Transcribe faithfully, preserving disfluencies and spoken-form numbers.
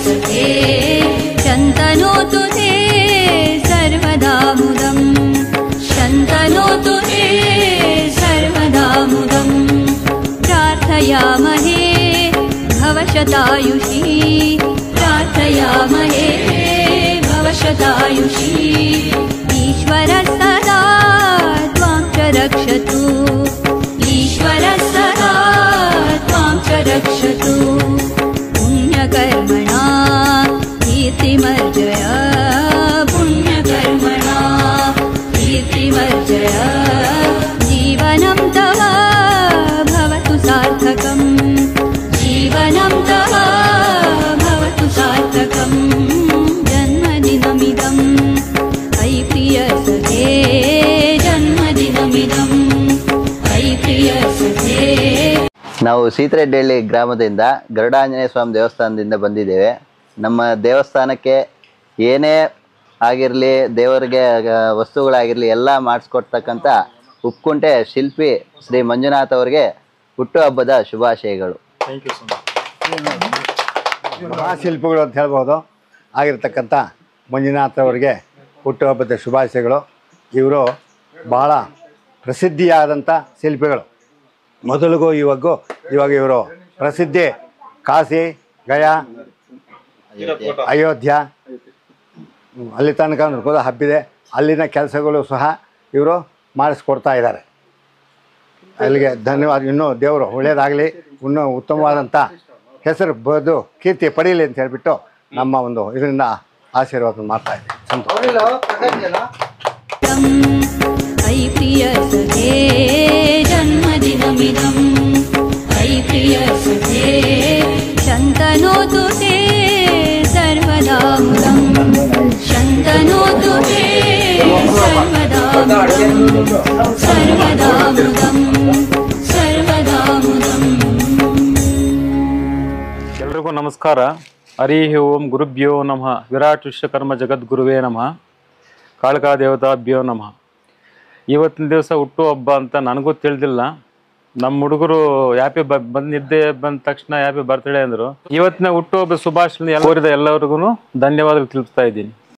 सखे शन्तनोतु ते सर्वदा मुदं शन्तनोतु ते सर्वदा मुदं प्रार्थयामहे भवशतायुषी प्रार्थयामहे भवशतायुषी ईश्वरः सदा त्वां च रक्षतु ईश्वरः सदा त्वां च रक्षतु पुण्यकर्मणा कीर्तिमर्जय पुण्यकर्मणा कीर्तिमर्जय जीवनं तव भवतु सार्थकम् जीवनं तव भवतु सार्थकम् जन्मदिनमिदम् अयि प्रिय सखे जन्मदिनमिदम् अयि प्रिय सखे। ನಾವು ಸೀತರೆಡ್ಡಿಹಳ್ಳಿ ಗ್ರಾಮದಿಂದ ಗರುಡಾಂಜನೇಯ ಸ್ವಾಮಿ ದೇವಸ್ಥಾನದಿಂದ ಬಂದಿದ್ದೇವೆ. ನಮ್ಮ ದೇವಸ್ಥಾನಕ್ಕೆ ಏನೇ ಆಗಿರಲಿ, ದೇವರಿಗೆ ವಸ್ತುಗಳಾಗಿರಲಿ ಎಲ್ಲ ಮಾಡಿಸ್ಕೊಡ್ತಕ್ಕಂಥ ಉಪ್ಕುಂಟೆ ಶಿಲ್ಪಿ ಶ್ರೀ ಮಂಜುನಾಥ್ ಅವರಿಗೆ ಹುಟ್ಟುಹಬ್ಬದ ಶುಭಾಶಯಗಳು. ಮಹಾಶಿಲ್ಪಿಗಳು ಅಂತ ಹೇಳ್ಬೋದು ಆಗಿರ್ತಕ್ಕಂಥ ಮಂಜುನಾಥ್ ಅವರಿಗೆ ಹುಟ್ಟುಹಬ್ಬದ ಶುಭಾಶಯಗಳು. ಇವರು ಬಹಳ ಪ್ರಸಿದ್ಧಿಯಾದಂಥ ಶಿಲ್ಪಿಗಳು. ಮೊದಲಿಗೂ ಇವಾಗೂ ಇವಾಗ ಇವರು ಪ್ರಸಿದ್ಧಿ ಕಾಶಿ, ಗಯಾ, ಅಯೋಧ್ಯ ಅಲ್ಲಿ ತನಕ ಕೂಡ ಹಬ್ಬಿದೆ. ಅಲ್ಲಿನ ಕೆಲಸಗಳು ಸಹ ಇವರು ಮಾಡಿಸ್ಕೊಡ್ತಾ ಇದ್ದಾರೆ. ಅಲ್ಲಿಗೆ ಧನ್ಯವಾದ. ಇನ್ನೂ ದೇವರು ಒಳ್ಳೆಯದಾಗಲಿ, ಇನ್ನೂ ಉತ್ತಮವಾದಂಥ ಹೆಸರು ಬದು ಕೀರ್ತಿ ಪಡೀಲಿ ಅಂತ ಹೇಳಿಬಿಟ್ಟು ನಮ್ಮ ಒಂದು ಇದರಿಂದ ಆಶೀರ್ವಾದ ಮಾಡ್ತಾ ಇದ್ದೀವಿ. अयि प्रिय सखे जन्मदिनमिदम् अयि प्रिय सखे शन्तनोतु ते सर्वदा मुदं शन्तनोतु ते सर्वदा मुदं सर्वदा मुदं सर्वदा मुदं। ಎಲ್ರಿಗೂ ನಮಸ್ಕಾರ. ಹರಿ ಓಂ ಗುರುಭ್ಯೋ ನಮಃ. ವಿರಾಟ್ ವಿಶ್ವಕರ್ಮ ಜಗದ್ಗುರುವೇ ನಮಃ. ಕಾಳಕಾ ದೇವತಾಭ್ಯೋ ನಮಃ. ಇವತ್ತಿನ ದಿವಸ ಹುಟ್ಟು ಹಬ್ಬ ಅಂತ ನನಗೂ ತಿಳಿದಿಲ್ಲ. ನಮ್ಮ ಹುಡುಗರು ಹ್ಯಾಪಿ ಬ ಬಂದಿದ್ದೆ ಬಂದ ತಕ್ಷಣ ಹ್ಯಾಪಿ ಬರ್ತ್ಡೇ ಅಂದರು. ಇವತ್ತಿನ ಹುಟ್ಟುಹಬ್ಬ ಶುಭಾಶಯ ಕೋರಿದ ಎಲ್ಲರಿಗೂ ಧನ್ಯವಾದಗಳು ತಿಳಿಸ್ತಾ ಇದ್ದೀನಿ.